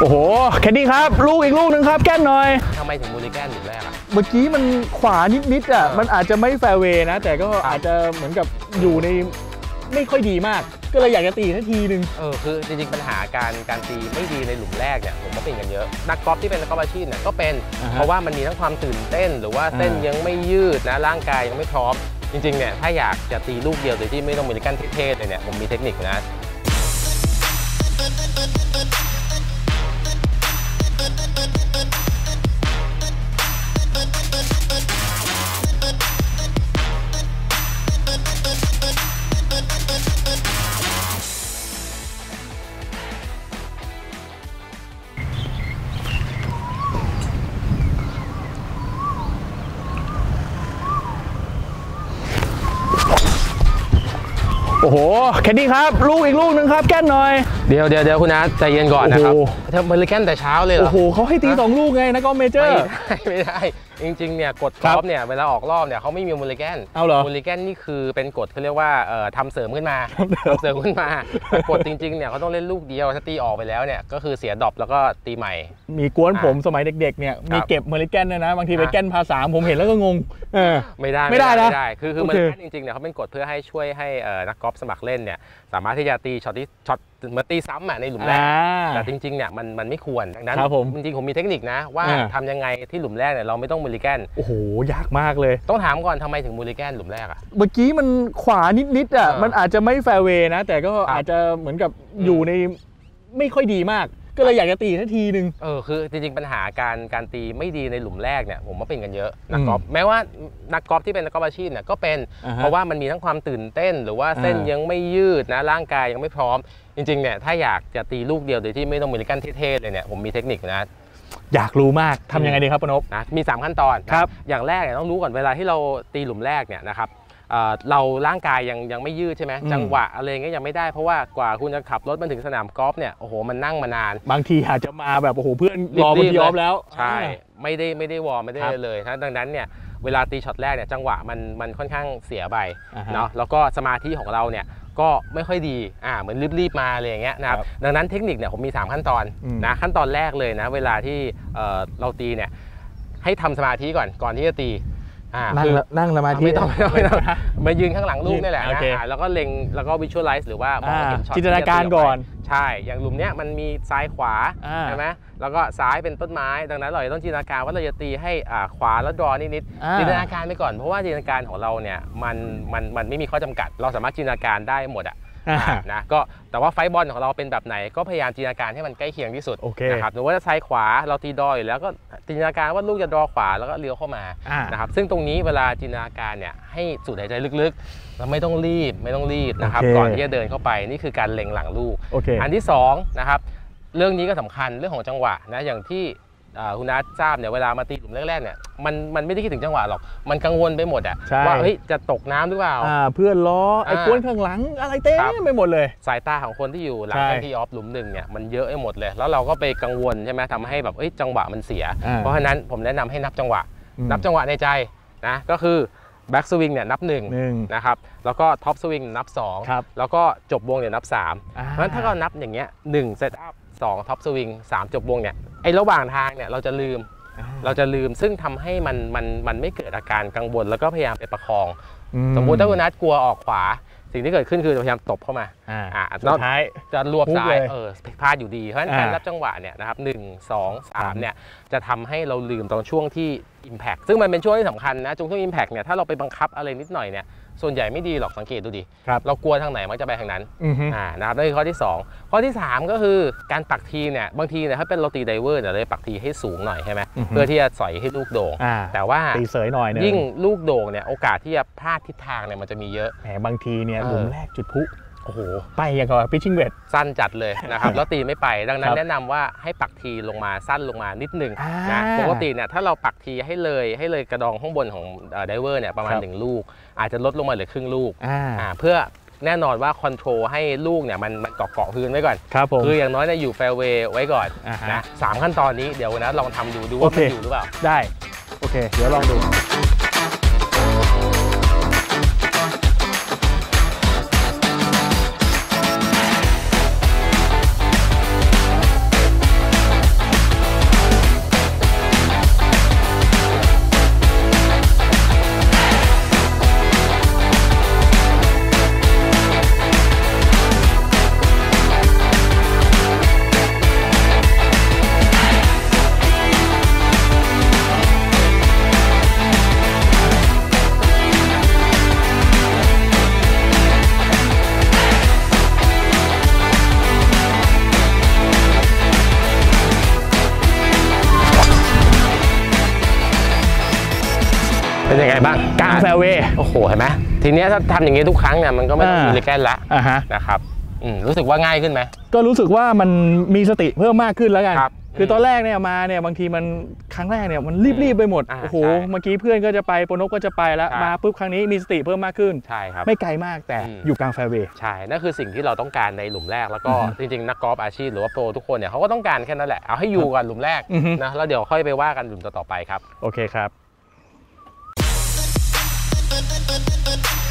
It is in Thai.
โอ้โหแคนดี้ครับลูกอีกลูกหนึ่งครับแก้นหน่อยทำไมถึงมูลิแกนอยู่แรกอะเมื่อกี้มันขวานิดอ่ะมันอาจจะไม่แฟร์เวย์นะแต่ก็อาจจะเหมือนกับอยู่ในไม่ค่อยดีมากก็เลยอยากจะตีทันทีนึงคือจริงๆปัญหาการตีไม่ดีในหลุมแรกเนี่ยผมก็เป็นกันเยอะนักกอล์ฟที่เป็นนักกอล์ฟอาชีพเนี่ยก็เป็นเพราะว่ามันมีทั้งความตื่นเต้นหรือว่าเส้นยังไม่ยืดนะร่างกายยังไม่พร้อมจริงๆเนี่ยถ้าอยากจะตีลูกเดียวโดยที่ไม่ต้องมูลิแกนเท่ๆเลยเนี่ยผมมีเทคนิคนะโอ้โหแคนดี้ครับลูกอีกลูกหนึ่งครับแก้นหน่อยเดี๋ยวคุณนัทใจเย็นก่อนนะครับทำมูลิแกนแต่เช้าเลยเหรอโอ้โหเขาให้ตี2ลูกไงนักกอล์ฟเมเจอร์ไม่ได้จริงๆเนี่ยกฎกอล์ฟเนี่ยเวลาออกรอบเนี่ยเขาไม่มีมูลิแกนเอาเหรอมูลิแกนนี่คือเป็นกฎเขาเรียกว่าทำเสริมขึ้นมากฎจริงๆเนี่ยเขาต้องเล่นลูกเดียวถ้าตีออกไปแล้วเนี่ยก็คือเสียดรอปแล้วก็ตีใหม่มีกวนผมสมัยเด็กๆเนี่ยมีเก็บมูลิแกนด้วยนะบางทีไปแก้นพาสามผมเห็นแล้วก็งงไม่ได้คือมูลิแกนจริงๆเนี่ยเขาเป็นกฎเพื่อให้ช่วยให้นักกอล์ฟสมัครเล่นเนี่ยสามารถที่จะตีช็อตเหมือนตีซ้ำในหลุมแรกแต่จริงๆเนี่ยมันไม่ควรดังนั้นจริงๆผมมีเทคนิคนะว่าทำยังไงที่หลุมแรกเนี่ยเราไม่ต้องมูลิแกนโอ้โหยากมากเลยต้องถามก่อนทำไมถึงมูลิแกนหลุมแรกอะเมื่อกี้มันขวานิดอ่ะมันอาจจะไม่แฟร์เวย์นะแต่ก็อาจจะเหมือนกับอยู่ในไม่ค่อยดีมากก็เลยอยากจะตีทันทีนึงคือจริงๆปัญหาการตีไม่ดีในหลุมแรกเนี่ยผมว่าเป็นกันเยอะนักกอล์ฟแม้ว่านักกอล์ฟที่เป็นนักกอล์ฟอาชีพเนี่ยก็เป็นเพราะว่ามันมีทั้งความตื่นเต้นหรือว่าเส้นยังไม่ยืดนะร่างกายยังไม่พร้อมจริงๆเนี่ยถ้าอยากจะตีลูกเดียวโดยที่ไม่ต้องมูลิแกนเท่ๆเลยเนี่ยผมมีเทคนิคนะอยากรู้มากทำยังไงดีครับปนพนะมี3ขั้นตอนครับอย่างแรกเนี่ยต้องรู้ก่อนเวลาที่เราตีหลุมแรกเนี่ยนะครับเราร่างกายยังไม่ยืดใช่ไหมจังหวะอะไรเงี้ยยังไม่ได้เพราะว่ากว่าคุณจะขับรถมาถึงสนามกอล์ฟเนี่ยโอ้โหมันนั่งมานานบางทีอาจจะมาแบบโอ้โหเพื่อนรอบนที่ออฟแล้วใช่ไม่ได้วอร์มไม่ได้เลยดังนั้นเนี่ยเวลาตีช็อตแรกเนี่ยจังหวะมันค่อนข้างเสียไปเนาะแล้วก็สมาธิของเราเนี่ยก็ไม่ค่อยดีเหมือนรีบมาอะไรอย่างเงี้ยนะครับดังนั้นเทคนิคเนี่ยผมมี3ขั้นตอนนะขั้นตอนแรกเลยนะเวลาที่เราตีเนี่ยให้ทำสมาธิก่อนที่จะตีนั่งสมาธิไม่ต้องมายืนข้างหลังลูกนี่แหละนะแล้วก็เล็งแล้วก็ visualize หรือว่ามองเห็นช็อตจินตนาการก่อนใช่อย่างหลุมเนี้ยมันมีซ้ายขวาใช่ไหมแล้วก็ซ้ายเป็นต้นไม้ดังนั้นเราต้องจินตนาการว่าเราจะตีให้ขวาแล้วดรอนิดจินตนาการไปก่อนเพราะว่าจินตนาการของเราเนี่ยมันไม่มีข้อจำกัดเราสามารถจินตนาการได้หมดนะก็แต่ว่าไฟบอลของเราเป็นแบบไหนก็พยายามจินตนาการให้มันใกล้เคียงที่สุดนะครับหรือว่าจะซ้ายขวาเราตีดรออยู่แล้วก็จินตนาการว่าลูกจะดรอขวาแล้วก็เลี้ยวเข้ามานะครับซึ่งตรงนี้เวลาจินตนาการเนี่ยให้สูดหายใจลึกๆเราไม่ต้องรีบนะครับก่อนที่จะเดินเข้าไปนี่คือการเล็งหลังลูกอันที่2นะครับเรื่องนี้ก็สำคัญเรื่องของจังหวะนะอย่างที่คุณนัททราบเนี่ยเวลามาตีหลุมแรกๆเนี่ยมันไม่ได้คิดถึงจังหวะหรอกมันกังวลไปหมดว่าเฮ้ยจะตกน้ำหรือเปล่าเพื่อนล้อไอ้กวนข้างหลังอะไรเต็มไปหมดเลยสายตาของคนที่อยู่หลังที่ออฟหลุมหนึ่งเนี่ยมันเยอะไปหมดเลยแล้วเราก็ไปกังวลใช่ไหมทำให้แบบจังหวะมันเสียเพราะฉะนั้นผมแนะนำให้นับจังหวะในใจนะก็คือแบ็กสวิงเนี่ยนับ1นะครับแล้วก็ท็อปสวิงนับ2แล้วก็จบวงเนี่ยนับ3เพราะฉะนั้นถ้าเรานับอย่างเงี้ย1เซตอัพ2ท็อปสวิง3จบวงเนี่ยไอ้ระหว่างทางเนี่ยเราจะลืมซึ่งทำให้มันไม่เกิดอาการกังวลแล้วก็พยายามไปประคองสมมุติถ้าคุณนัทกลัวออกขวาสิ่งที่เกิดขึ้นคือพยายามตบเข้ามาสุดท้ายจะรวบซ้ายพลาดอยู่ดีเพราะฉะนั้นการรับจังหวะเนี่ยนะครับ1 2 3เนี่ยจะทำให้เราลืมตอนช่วงที่ Impact ซึ่งมันเป็นช่วงที่สำคัญนะช่วง Impact เนี่ยถ้าเราไปบังคับอะไรนิดหน่อยเนี่ยส่วนใหญ่ไม่ดีหรอกสังเกตดูดิเรากลัวทางไหนมักจะไปทางนั้นนะครับนั่นคือข้อที่2ข้อที่3ก็คือการปักทีเนี่ยบางทีเนี่ยถ้าเป็นเราตีไดเวอร์เนี่ยเราปักทีให้สูงหน่อยใช่ไหมเพื่อที่จะสอยให้ลูกโด่งแต่ว่าตีเสยหน่อยยิ่งลูกโด่งเนี่ยโอกาสที่จะพลาดทิศทางเนี่ยมันจะมีเยอะแหมบางทีเนี่ยหลุมแรกจุดพุโอ้โหไปอย่างกับพิชชิ่งเวทสั้นจัดเลยนะครับแล้วตีไม่ไปดังนั้นแนะนำว่าให้ปักทีลงมาสั้นลงมานิดนึงนะปกติเนี่ยถ้าเราปักทีให้เลยกระดองข้างบนของไดเวอร์เนี่ยประมาณ1ลูกอาจจะลดลงมาเหลือครึ่งลูกเพื่อแน่นอนว่าคอนโทรลให้ลูกเนี่ยมันเกาะพื้นไว้ก่อนคืออย่างน้อยเนี่ยอยู่แฟร์เวย์ไว้ก่อนนะ3ขั้นตอนนี้เดี๋ยวนะลองทำดูว่ามันอยู่หรือเปล่าได้โอเคเดี๋ยวลองดูเป็นยังไงบ้างกลางแฟร์เวย์โอ้โหเห็นไหมทีนี้ถ้าทำอย่างนี้ทุกครั้งเนี่ยมันก็ไม่ต้องมีเลแกนละนะครับรู้สึกว่าง่ายขึ้นไหมก็รู้สึกว่ามันมีสติเพิ่มมากขึ้นแล้วกันคือตอนแรกเนี่ยมาเนี่ยบางทีมันครั้งแรกเนี่ยมันรีบไปหมดโอ้โหเมื่อกี้เพื่อนก็จะไปโปรนกก็จะไปแล้วมาปุ๊บครั้งนี้มีสติเพิ่มมากขึ้นใช่ครับไม่ไกลมากแต่อยู่กลางแฟร์เวย์ใช่นั่นคือสิ่งที่เราต้องการในหลุมแรกแล้วก็จริงๆนักกอล์ฟอาชีพหรือว่าโปรทุกคนเนี่ยเขาก็ต้องการแค่นั้นแหละเอาให้อยู่กันหลุมแรกนะแล้วเดี๋ยวค่อยไปว่ากันหลุมต่อไปครับโอเคครับ